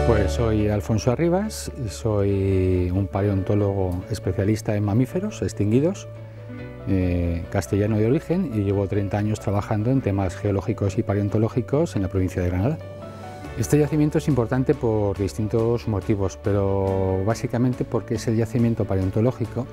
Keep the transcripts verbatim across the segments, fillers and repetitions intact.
Pues soy Alfonso Arribas, soy un paleontólogo especialista en mamíferos extinguidos, eh, castellano de origen, y llevo treinta años trabajando en temas geológicos y paleontológicos en la provincia de Granada. Este yacimiento es importante por distintos motivos, pero básicamente porque es el yacimiento paleontológico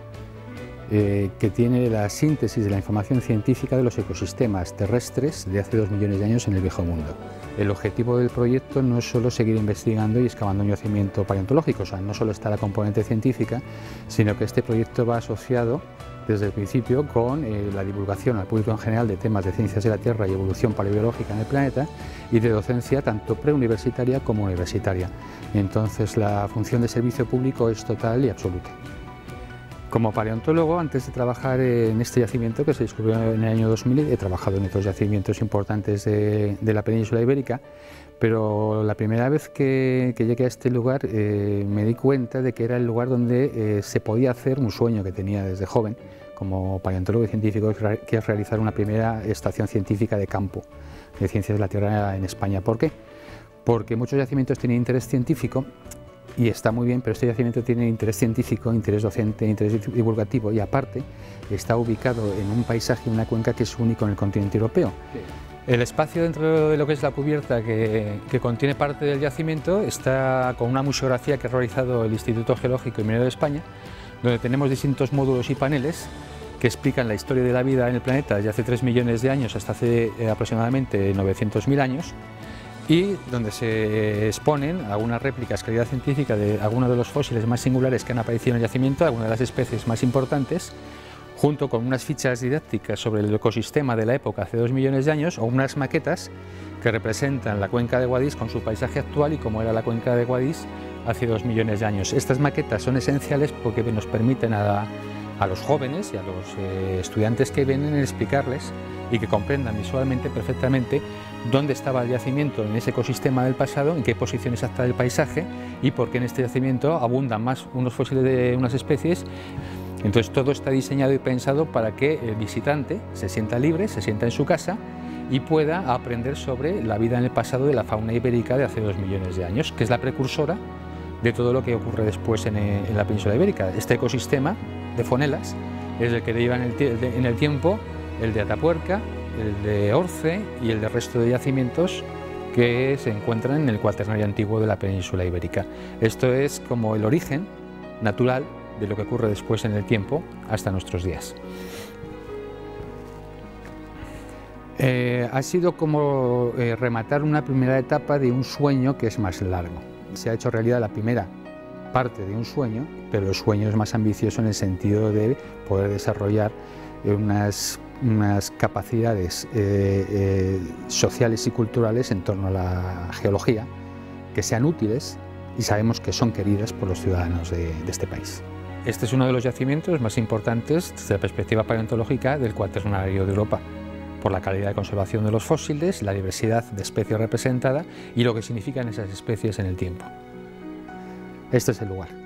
eh, que tiene la síntesis de la información científica de los ecosistemas terrestres de hace dos millones de años en el Viejo Mundo. El objetivo del proyecto no es solo seguir investigando y excavando un yacimiento paleontológico, o sea, no solo está la componente científica, sino que este proyecto va asociado desde el principio con eh, la divulgación al público en general de temas de ciencias de la Tierra y evolución paleobiológica en el planeta, y de docencia tanto preuniversitaria como universitaria. Entonces la función de servicio público es total y absoluta. Como paleontólogo, antes de trabajar en este yacimiento que se descubrió en el año dos mil, he trabajado en otros yacimientos importantes de, de la península ibérica, pero la primera vez que, que llegué a este lugar eh, me di cuenta de que era el lugar donde eh, se podía hacer un sueño que tenía desde joven como paleontólogo y científico, que es realizar una primera estación científica de campo de ciencias de la Tierra en España. ¿Por qué? Porque muchos yacimientos tienen interés científico, y está muy bien, pero este yacimiento tiene interés científico, interés docente, interés divulgativo, y aparte está ubicado en un paisaje, en una cuenca que es único en el continente europeo. Sí. El espacio dentro de lo que es la cubierta que, que contiene parte del yacimiento está con una museografía que ha realizado el Instituto Geológico y Minero de España, donde tenemos distintos módulos y paneles que explican la historia de la vida en el planeta desde hace tres millones de años hasta hace eh, aproximadamente novecientos mil años, y donde se exponen algunas réplicas calidad científica de algunos de los fósiles más singulares que han aparecido en el yacimiento, algunas de las especies más importantes, junto con unas fichas didácticas sobre el ecosistema de la época hace dos millones de años, o unas maquetas que representan la cuenca de Guadix con su paisaje actual y cómo era la cuenca de Guadix hace dos millones de años. Estas maquetas son esenciales porque nos permiten a, a los jóvenes y a los eh, estudiantes que vienen explicarles y que comprendan visualmente perfectamente dónde estaba el yacimiento en ese ecosistema del pasado, en qué posición exacta del paisaje y por qué en este yacimiento abundan más unos fósiles de unas especies. Entonces todo está diseñado y pensado para que el visitante se sienta libre, se sienta en su casa y pueda aprender sobre la vida en el pasado de la fauna ibérica de hace dos millones de años, que es la precursora de todo lo que ocurre después en, en la península ibérica. Este ecosistema de fonelas es el que lleva en el, en el tiempo el de Atapuerca, el de Orce y el del resto de yacimientos que se encuentran en el cuaternario antiguo de la península ibérica. Esto es como el origen natural de lo que ocurre después en el tiempo hasta nuestros días. Eh, ha sido como eh, rematar una primera etapa de un sueño que es más largo. Se ha hecho realidad la primera parte de un sueño, pero el sueño es más ambicioso en el sentido de poder desarrollar unas unas capacidades eh, eh, sociales y culturales en torno a la geología que sean útiles y sabemos que son queridas por los ciudadanos de, de este país. Este es uno de los yacimientos más importantes desde la perspectiva paleontológica del cuaternario de Europa, por la calidad de conservación de los fósiles, la diversidad de especies representada y lo que significan esas especies en el tiempo. Este es el lugar.